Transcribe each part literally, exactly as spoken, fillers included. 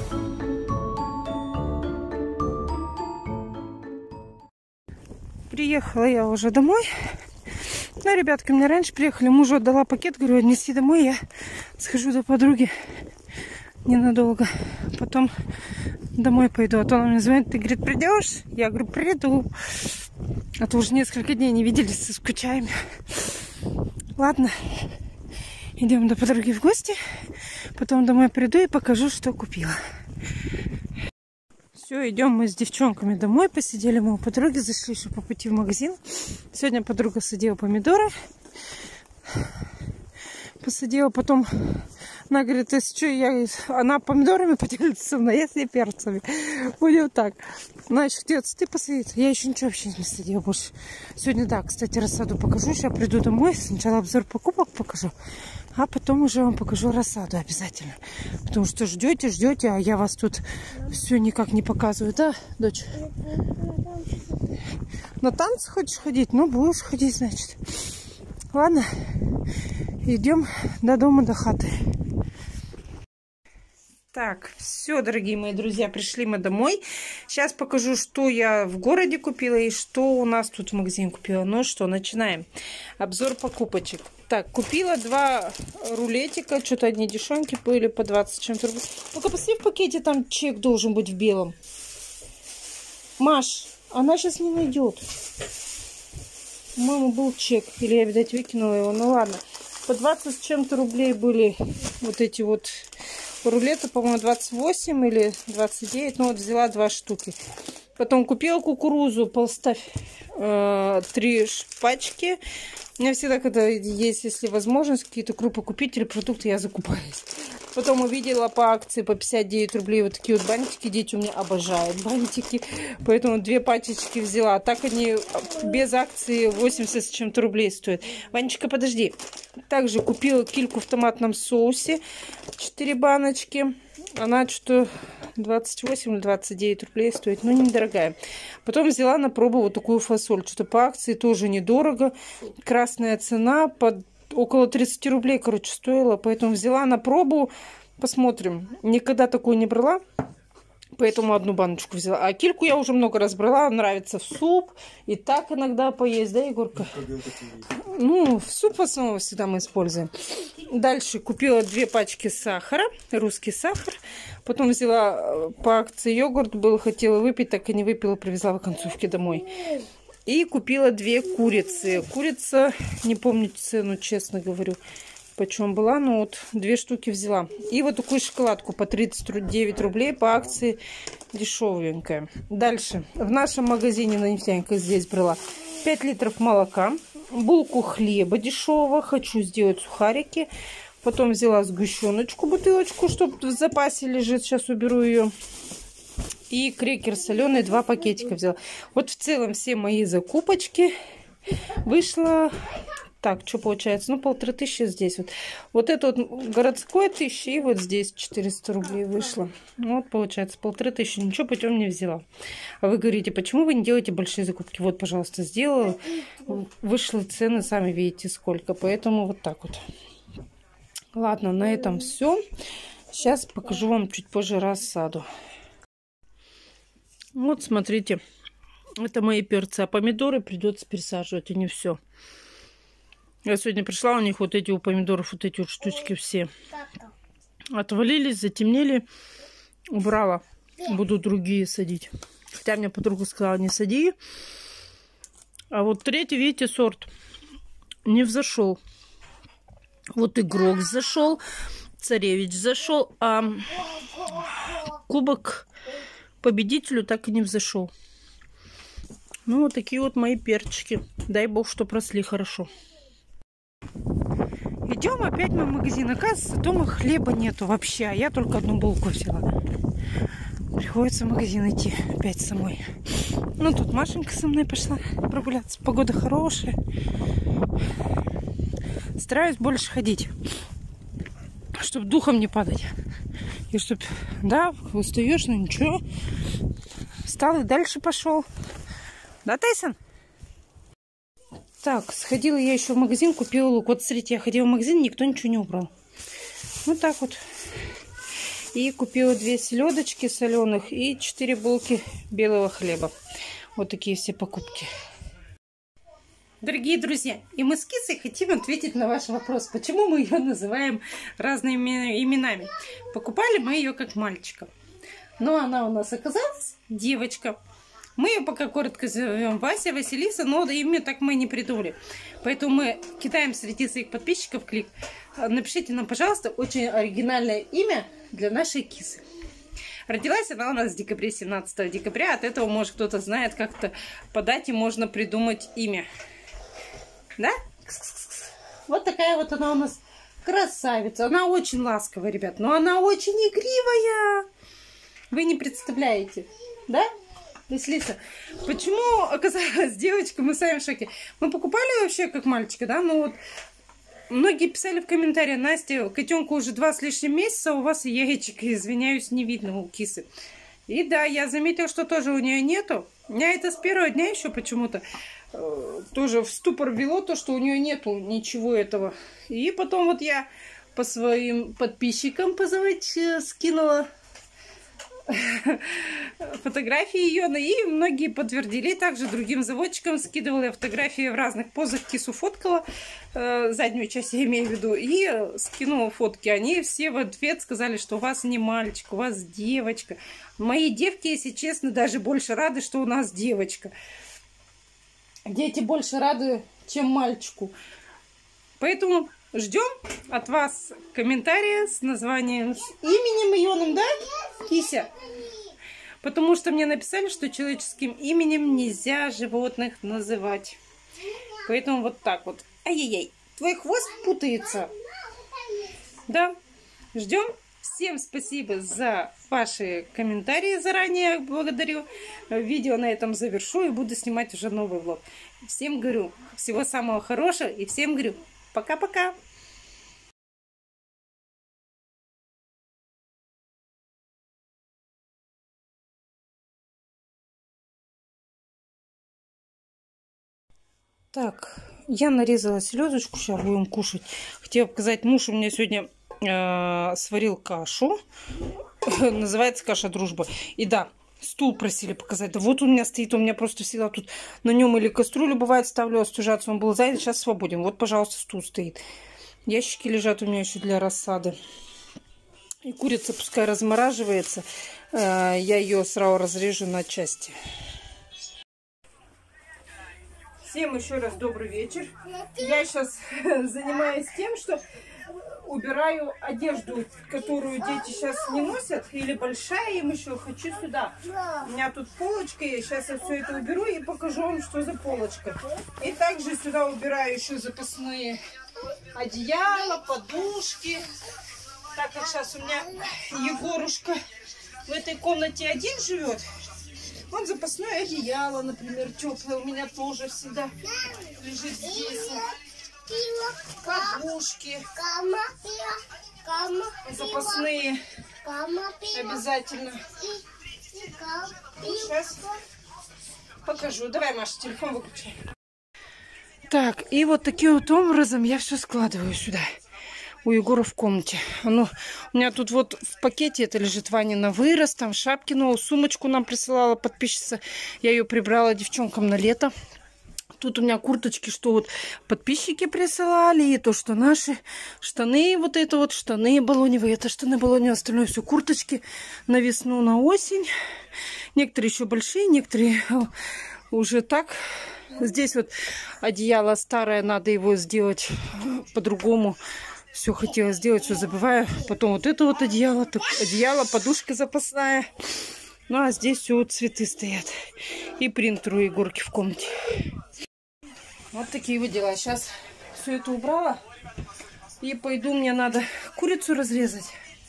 Приехала я уже домой. Ну, ребятки, мне раньше приехали. Мужу отдала пакет, говорю, отнеси домой. Я схожу до подруги ненадолго. Потом домой пойду. А то она мне звонит, ты, говорит, придешь? Я говорю, приду. А то уже несколько дней не виделись, скучаем. Ладно. Идем до подруги в гости. Потом домой приду и покажу, что купила. Все, идем мы с девчонками домой. Посидели мы у подруги, зашли еще по пути в магазин. Сегодня подруга садила помидоры. Посадила, потом она говорит, ты что, я... Она помидорами поделится со мной, я с ней перцами. Будем так. Значит, где цветы посадить? Я еще ничего вообще не садила больше. Сегодня, да, кстати, рассаду покажу. Сейчас приду домой, сначала обзор покупок покажу. А потом уже вам покажу рассаду обязательно. Потому что ждете, ждете, а я вас тут все никак не показываю. Да, дочь? На танцы хочешь ходить? Ну, будешь ходить, значит. Ладно, идем до дома, до хаты. Так, все, дорогие мои друзья, пришли мы домой. Сейчас покажу, что я в городе купила и что у нас тут в магазине купила. Ну что, начинаем. Обзор покупочек. Так, купила два рулетика. Что-то одни дешевенькие были по двадцать чем-то рублей. Ну-ка, посмотри в пакете, там чек должен быть в белом. Маш, она сейчас не найдет. По-моему, был чек. Или я, видать, выкинула его. Ну ладно. По двадцать с чем-то рублей были вот эти вот рулеты. По-моему, двадцать восемь или двадцать девять. Ну вот взяла два штуки. Потом купила кукурузу. Полставь э, три пачки. У меня всегда, когда есть, если возможность, какие-то крупы купить или продукты, я закупаюсь. Потом увидела по акции по пятьдесят девять рублей вот такие вот бантики. Дети у меня обожают бантики. Поэтому две пачечки взяла. А так они без акции восемьдесят с чем-то рублей стоят. Ванечка, подожди. Также купила кильку в томатном соусе. четыре баночки. Она что-то двадцать восемь или двадцать девять рублей стоит. Ну, недорогая. Потом взяла на пробу вот такую фасоль. Что-то по акции тоже недорого. Красная цена под около тридцати рублей, короче, стоила. Поэтому взяла на пробу. Посмотрим. Никогда такую не брала. Поэтому одну баночку взяла. А кильку я уже много раз брала. Нравится в суп. И так иногда поесть, да, Егорка? Ну, в суп в основном всегда мы используем. Дальше купила две пачки сахара. Русский сахар. Потом взяла по акции йогурт. Был, хотела выпить, так и не выпила. Привезла в оконцовке домой. И купила две курицы. Курица, не помню цену, честно говорю, почем была, но вот две штуки взяла. И вот такую шоколадку по тридцать девять рублей по акции, дешевенькая. Дальше. В нашем магазине на нефтяниках здесь брала пять литров молока, булку хлеба дешевого, хочу сделать сухарики. Потом взяла сгущеночку, бутылочку, чтобы в запасе лежит, сейчас уберу ее. И крекер соленый, два пакетика взяла. Вот в целом все мои закупочки вышло... Так, что получается? Ну, полторы тысячи здесь вот. Вот это вот городское тысяча, и вот здесь четыреста рублей вышло. Вот, получается, полторы тысячи. Ничего путем не взяла. А вы говорите, почему вы не делаете большие закупки? Вот, пожалуйста, сделала. Вышло цены, сами видите, сколько. Поэтому вот так вот. Ладно, на этом все. Сейчас покажу вам чуть позже рассаду. Вот, смотрите. Это мои перцы. А помидоры придется пересаживать, а не все. Я сегодня пришла, у них вот эти у помидоров, вот эти вот штучки все отвалились, затемнели. Убрала. Буду другие садить. Хотя мне подруга сказала, не сади. А вот третий, видите, сорт не взошел. Вот игрок зашел, царевич зашел, а кубок победителю так и не взошел. Ну, вот такие вот мои перчики. Дай бог, что росли хорошо. Идем опять мы в магазин. Оказывается, дома хлеба нету вообще. А я только одну булку взяла. Приходится в магазин идти опять самой. Ну, тут Машенька со мной пошла прогуляться. Погода хорошая. Стараюсь больше ходить, чтобы духом не падать. И чтобы, да, устаешь, но ничего. Встал и дальше пошел. Да, Тайсон? Так, сходила я еще в магазин, купила лук. Вот смотрите, я ходила в магазин, никто ничего не убрал. Вот так вот. И купила две селедочки соленых и четыре булки белого хлеба. Вот такие все покупки. Дорогие друзья, и мы с Кисой хотим ответить на ваш вопрос, почему мы ее называем разными именами. Покупали мы ее как мальчика, но она у нас оказалась девочка. Мы ее пока коротко зовем Вася, Василиса, но имя так мы не придумали. Поэтому мы кидаем среди своих подписчиков клик. Напишите нам, пожалуйста, очень оригинальное имя для нашей Кисы. Родилась она у нас в декабре, семнадцатого декабря. От этого, может, кто-то знает, как-то по дате можно придумать имя. Да? Вот такая вот она у нас красавица. Она очень ласковая, ребят, но она очень игривая. Вы не представляете, да? Василиса, почему оказалась девочка, мы сами в шоке. Мы покупали вообще как мальчика, да? Ну вот, многие писали в комментариях: Настя, котенку уже два с лишним месяца, у вас яичек, извиняюсь, не видно у Кисы. И да, я заметила, что тоже у нее нету. Меня это с первого дня еще почему-то э, тоже в ступор ввело, то, что у нее нету ничего этого. И потом вот я по своим подписчикам позвать э, скинула фотографии ее, и многие подтвердили. Также другим заводчикам скидывала я фотографии в разных позах. Кису фоткала, э, заднюю часть я имею в виду, и скинула фотки. Они все в ответ сказали, что у вас не мальчик, у вас девочка. Мои девки, если честно, даже больше рады, что у нас девочка. Дети больше рады, чем мальчику. Поэтому ждем от вас комментария с названием, с именем ее, да, Кися? Потому что мне написали, что человеческим именем нельзя животных называть. Поэтому вот так вот. Ай-яй-яй, твой хвост путается. Да, ждем. Всем спасибо за ваши комментарии заранее. Благодарю. Видео на этом завершу и буду снимать уже новый влог. Всем говорю всего самого хорошего и всем говорю пока-пока. Так, я нарезала селедочку, сейчас будем кушать. Хотела показать, муж у меня сегодня э, сварил кашу. Называется каша дружба. И да, стул просили показать. Да вот он у меня стоит, у меня просто всегда тут на нем или кастрюлю бывает ставлю остужаться. Он был занят, сейчас свободен. Вот, пожалуйста, стул стоит. Ящики лежат у меня еще для рассады. И курица пускай размораживается. Э, я ее сразу разрежу на части. Всем еще раз добрый вечер. Я сейчас занимаюсь тем, что убираю одежду, которую дети сейчас не носят, или большая им еще, хочу сюда. У меня тут полочка, я сейчас я все это уберу и покажу вам, что за полочка. И также сюда убираю еще запасные одеяла, подушки. Так как сейчас у меня Егорушка в этой комнате один живет, вот запасное одеяло, например, теплое у меня тоже всегда лежит здесь. Подушки запасные обязательно. Сейчас покажу. Давай, Маша, телефон выключай. Так, и вот таким вот образом я все складываю сюда. У Егора в комнате. Оно, у меня тут вот в пакете это лежит Ваня на вырос, там Шапкину сумочку нам присылала подписчица. Я ее прибрала девчонкам на лето. Тут у меня курточки, что вот подписчики присылали, и то, что наши штаны, вот это вот штаны баллоневые, это штаны баллоневые, остальное все курточки на весну, на осень. Некоторые еще большие, некоторые уже так. Здесь вот одеяло старое, надо его сделать по-другому. Все хотела сделать, все забываю. Потом вот это вот одеяло, так, одеяло, подушка запасная. Ну, а здесь все вот цветы стоят. И принтер у Егорки в комнате. Вот такие вот дела. Сейчас все это убрала. И пойду, мне надо курицу разрезать.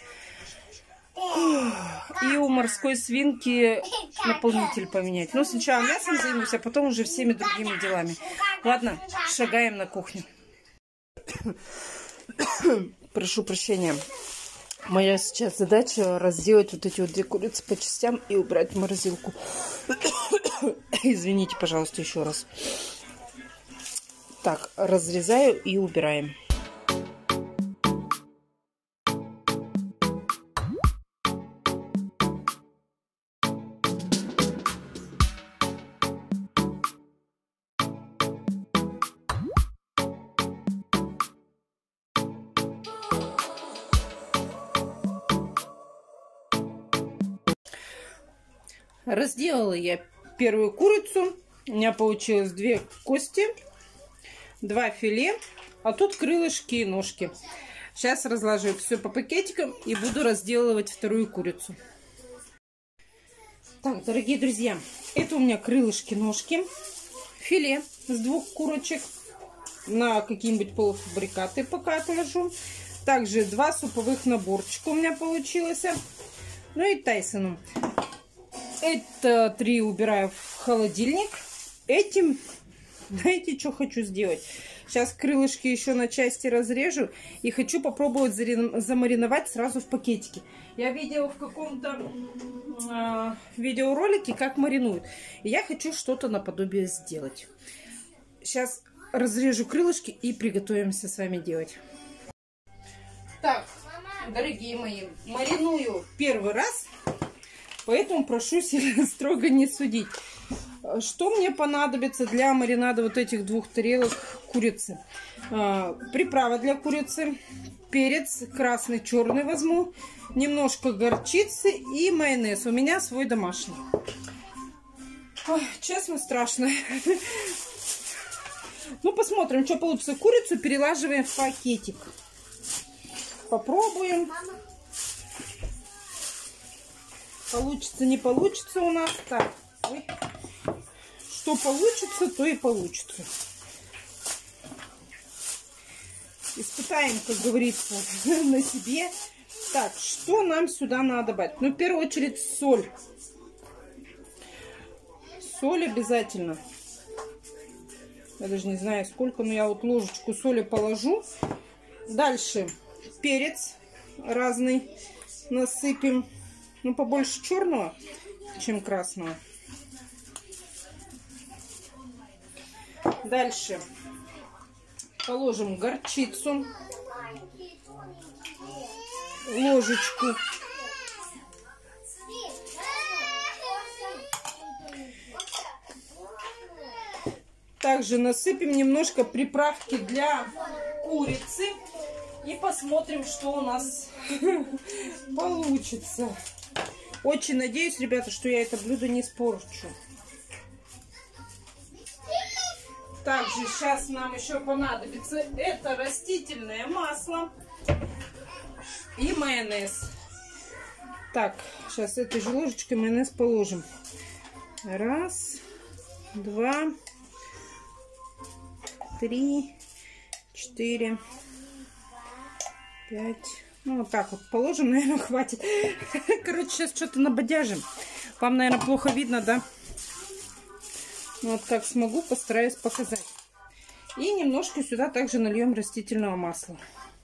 И у морской свинки наполнитель поменять. Но сначала мясом займусь, а потом уже всеми другими делами. Ладно, шагаем на кухню. Прошу прощения. Моя сейчас задача разделать вот эти вот две курицы по частям и убрать в морозилку. Извините, пожалуйста, еще раз. Так, разрезаю и убираем. Разделала я первую курицу. У меня получилось две кости, два филе, а тут крылышки и ножки. Сейчас разложу все по пакетикам и буду разделывать вторую курицу. Так, дорогие друзья, это у меня крылышки, ножки, филе с двух курочек. На какие-нибудь полуфабрикаты пока отложу. Также два суповых наборчика у меня получилось. Ну и Тайсону. Это три убираю в холодильник. Этим, знаете, что хочу сделать? Сейчас крылышки еще на части разрежу. И хочу попробовать замариновать сразу в пакетике. Я видела в каком-то э, видеоролике, как маринуют. И я хочу что-то наподобие сделать. Сейчас разрежу крылышки и приготовимся с вами делать. Так, дорогие мои, мариную первый раз. Поэтому прошу сильно строго не судить. Что мне понадобится для маринада вот этих двух тарелок курицы? Приправа для курицы, перец красный, черный возьму, немножко горчицы и майонез. У меня свой домашний. Ой, честно, страшно. Ну, посмотрим, что получится. Курицу перелаживаем в пакетик. Попробуем. Получится, не получится у нас. Так, ой. Что получится, то и получится. Испытаем, как говорится, на себе. Так, что нам сюда надо добавить? Ну, в первую очередь, соль. Соль обязательно. Я даже не знаю, сколько, но я вот ложечку соли положу. Дальше перец разный насыпем. Ну, побольше черного, чем красного. Дальше положим горчицу, ложечку. Также насыпем немножко приправки для курицы и посмотрим, что у нас получится. Очень надеюсь, ребята, что я это блюдо не испорчу. Также сейчас нам еще понадобится это растительное масло и майонез. Так, сейчас этой же ложечкой майонез положим. Раз, два, три, четыре, пять. Ну, вот так вот положим, наверное, хватит. Короче, сейчас что-то набодяжим. Вам, наверное, плохо видно, да? Вот как смогу, постараюсь показать. И немножко сюда также нальем растительного масла.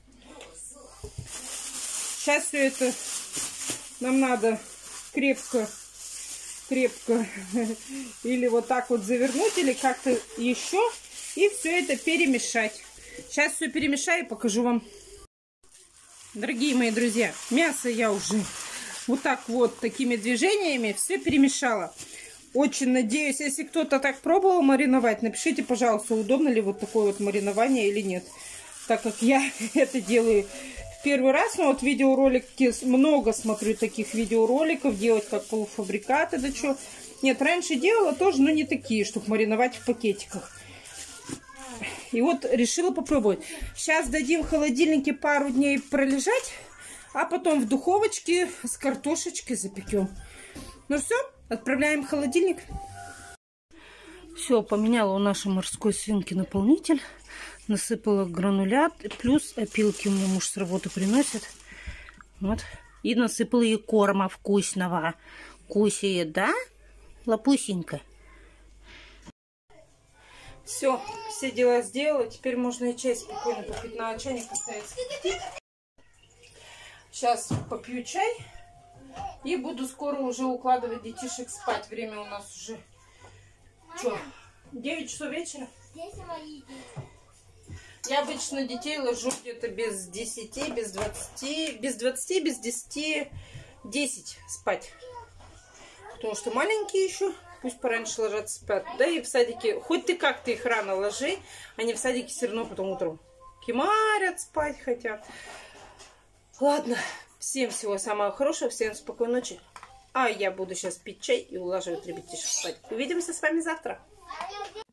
Сейчас все это нам надо крепко, крепко или вот так вот завернуть, или как-то еще. И все это перемешать. Сейчас все перемешаю и покажу вам. Дорогие мои друзья, мясо я уже вот так вот такими движениями все перемешала. Очень надеюсь, если кто-то так пробовал мариновать, напишите, пожалуйста, удобно ли вот такое вот маринование или нет. Так как я это делаю в первый раз, но вот видеоролики, много смотрю таких видеороликов, делать как полуфабрикаты, да что. Нет, раньше делала тоже, но не такие, чтобы мариновать в пакетиках. И вот решила попробовать. Сейчас дадим в холодильнике пару дней пролежать, а потом в духовочке с картошечкой запекем. Ну все, отправляем в холодильник. Все, поменяла у нашей морской свинки наполнитель. Насыпала гранулят, плюс опилки у меня муж с работы приносит. Вот. И насыпала ей корма вкусного. Кусает, да, лапусенька? Все, все дела сделала. Теперь можно и чай спокойно попить. На чайник поставить. Сейчас попью чай. И буду скоро уже укладывать детишек спать. Время у нас уже... Что? девять часов вечера? Я обычно детей ложу где-то без десяти, без двадцати, без двадцати, без десяти, десять спать. Потому что маленькие еще, пусть пораньше ложатся спать. Да и в садике, хоть ты как-то их рано ложи, они в садике все равно потом утром кимарят, спать хотят. Ладно, всем всего самого хорошего, всем спокойной ночи. А я буду сейчас пить чай и улаживать ребятишек спать. Увидимся с вами завтра.